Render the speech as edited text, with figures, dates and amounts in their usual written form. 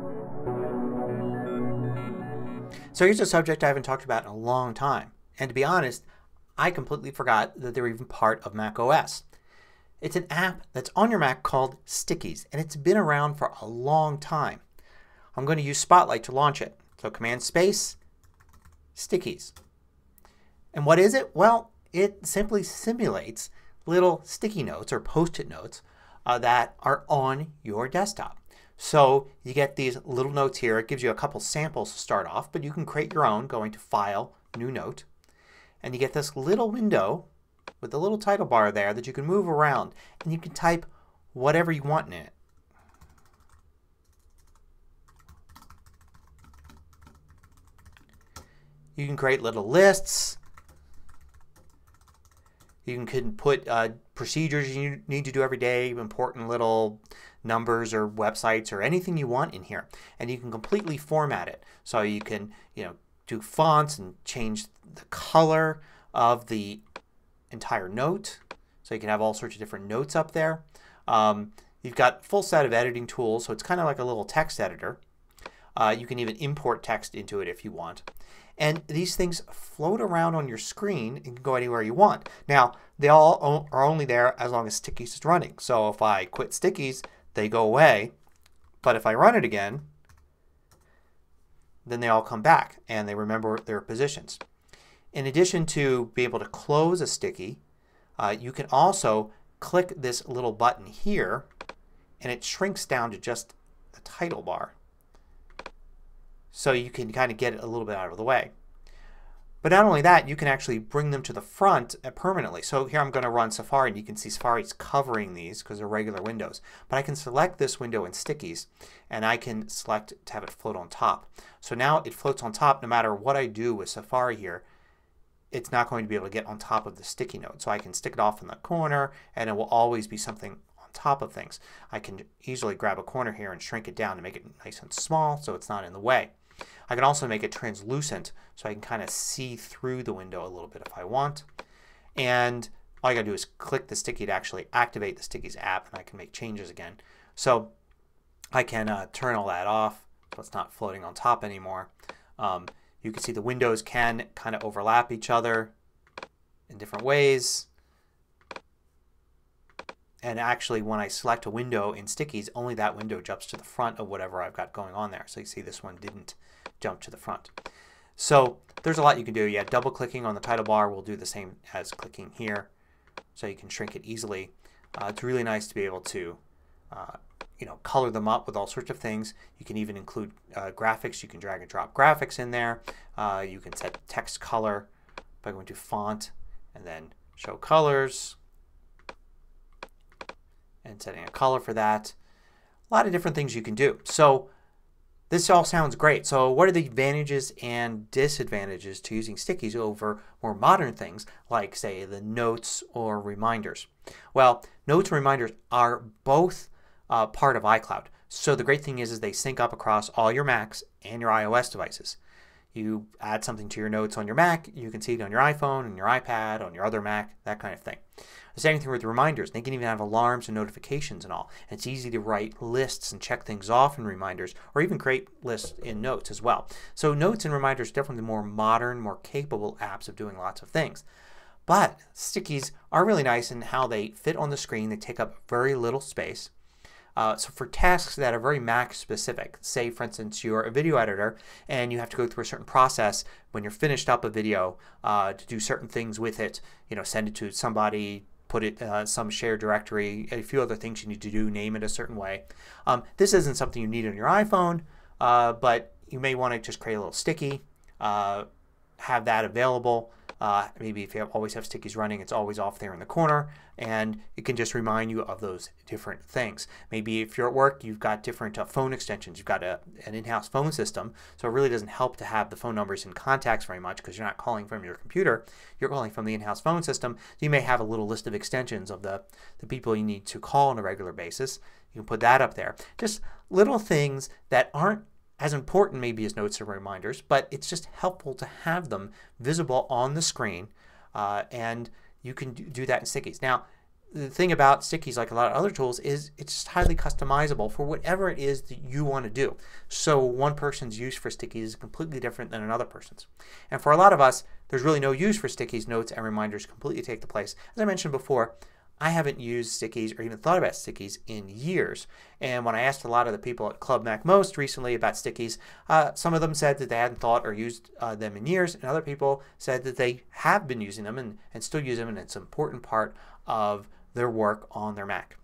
So here's a subject I haven't talked about in a long time. And to be honest, I completely forgot that they're even part of Mac OS. It's an app that's on your Mac called Stickies, and it's been around for a long time. I'm going to use Spotlight to launch it. So Command Space, Stickies. And what is it? Well, it simply simulates little sticky notes or Post-it notes that are on your desktop. So you get these little notes here. It gives you a couple samples to start off, but you can create your own going to File, New Note. And you get this little window with the little title bar there that you can move around, and you can type whatever you want in it. You can create little lists. You can put procedures you need to do every day, important little numbers or websites or anything you want in here. And you can completely format it. So you can do fonts and change the color of the entire note. So you can have all sorts of different notes up there. You've got a full set of editing tools, so it's kind of like a little text editor. You can even import text into it if you want. And these things float around on your screen and can go anywhere you want. Now they all are only there as long as Stickies is running. So if I quit Stickies they go away. But if I run it again then they all come back and they remember their positions. In addition to being able to close a sticky, you can also click this little button here and it shrinks down to just the title bar. So you can kind of get it a little bit out of the way. But not only that, you can actually bring them to the front permanently. So here I'm going to run Safari and you can see Safari's covering these because they're regular windows. But I can select this window in Stickies and I can select to have it float on top. So now it floats on top no matter what I do with Safari here. It's not going to be able to get on top of the sticky note. So I can stick it off in the corner and it will always be something on top of things. I can easily grab a corner here and shrink it down to make it nice and small so it's not in the way. I can also make it translucent so I can kind of see through the window a little bit if I want. And all I got to do is click the sticky to actually activate the Stickies app and I can make changes again. So I can turn all that off so it's not floating on top anymore. You can see the windows can kind of overlap each other in different ways. And actually when I select a window in Stickies only that window jumps to the front of whatever I've got going on there. So you see this one didn't jump to the front. So there's a lot you can do. Yeah, double clicking on the title bar will do the same as clicking here. So you can shrink it easily. It's really nice to be able to color them up with all sorts of things. You can even include graphics. You can drag and drop graphics in there. You can set text color by going to Font and then Show Colors and setting a color for that. A lot of different things you can do. So this all sounds great. So what are the advantages and disadvantages to using Stickies over more modern things like say the Notes or Reminders? Well, Notes and Reminders are both part of iCloud. So the great thing is they sync up across all your Macs and your iOS devices. You add something to your notes on your Mac, you can see it on your iPhone, on your iPad, on your other Mac, that kind of thing. The same thing with reminders. They can even have alarms and notifications and all. And it's easy to write lists and check things off in reminders or even create lists in Notes as well. So Notes and Reminders are definitely the more modern, more capable apps of doing lots of things. But Stickies are really nice in how they fit on the screen. They take up very little space. So for tasks that are very Mac specific, say for instance you're a video editor and you have to go through a certain process when you're finished up a video to do certain things with it. Send it to somebody, put it some shared directory, a few other things you need to do, name it a certain way. This isn't something you need on your iPhone but you may want to just create a little sticky, have that available. Maybe if you always have Stickies running it's always off there in the corner and it can just remind you of those different things. Maybe if you're at work you've got different phone extensions. You've got an in-house phone system so it really doesn't help to have the phone numbers in contacts very much because you're not calling from your computer. You're calling from the in-house phone system. So you may have a little list of extensions of the people you need to call on a regular basis. You can put that up there. Just little things that aren't as important maybe as Notes or Reminders, but it's just helpful to have them visible on the screen and you can do that in Stickies. Now the thing about Stickies, like a lot of other tools, is it's just highly customizable for whatever it is that you want to do. So one person's use for Stickies is completely different than another person's. And for a lot of us, there's really no use for Stickies. Notes and reminders completely take the place. As I mentioned before, I haven't used Stickies or even thought about Stickies in years. And when I asked a lot of the people at Club Mac Most recently about Stickies, some of them said that they hadn't thought or used them in years, and other people said that they have been using them and still use them, and it's an important part of their work on their Mac.